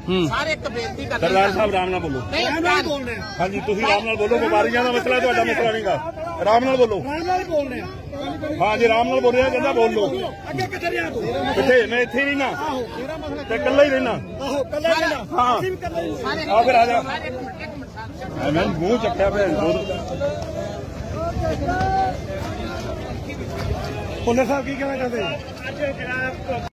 ਸਾਰੇ ਇੱਕ ਬੇਨਤੀ ਕਰਦੇ ਸਰਦਾਰ ਸਾਹਿਬ ਆਰਾਮ ਨਾਲ ਬੋਲੋ। ਹਾਂਜੀ ਤੁਸੀਂ ਆਰਾਮ ਨਾਲ ਬੋਲੋ। ਬਿਮਾਰੀਆਂ ਦਾ ਮਸਲਾ ਤੁਹਾਡਾ ਮਸਲਾ ਨਹੀਂਗਾ। ਆਰਾਮ ਨਾਲ ਬੋਲੋ। ਹਾਂ ਜੀ ਆਰਾਮ ਨਾਲ ਬੋਲਿਆ ਕਹਿੰਦਾ ਬੋਲ ਲੋ। ਕਿੱਥੇ? ਮੈਂ ਇੱਥੇ ਹੀ ਰਹਿਣਾ ਤੇ ਇਕੱਲਾ ਹੀ ਰਹਿਣਾ। ਹਾਂ ਆ ਫਿਰ ਆ ਜਾ। ਮੈਂ ਮੂੰਹ ਚੱਕਿਆ ਭੈਣ ਭੁੱਲਰ ਸਾਹਿਬ ਕੀ ਕਹਿਣਾ ਚਾਹੁੰਦੇ?